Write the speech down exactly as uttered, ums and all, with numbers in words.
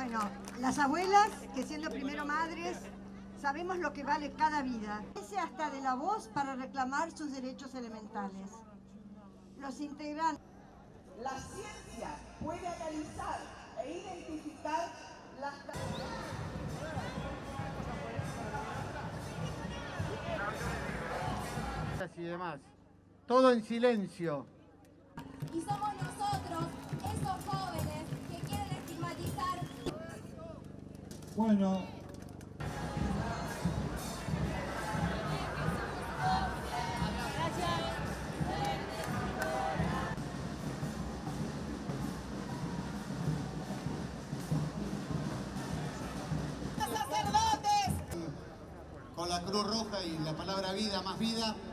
Bueno, las abuelas, que siendo primero madres, sabemos lo que vale cada vida. Ese hasta de la voz para reclamar sus derechos elementales. Los integrantes. La ciencia puede analizar e identificar las... y demás. Todo en silencio. Y somos nosotros, esos jóvenes que quieren estigmatizar. Bueno. Con la Cruz Roja y la palabra vida más vida.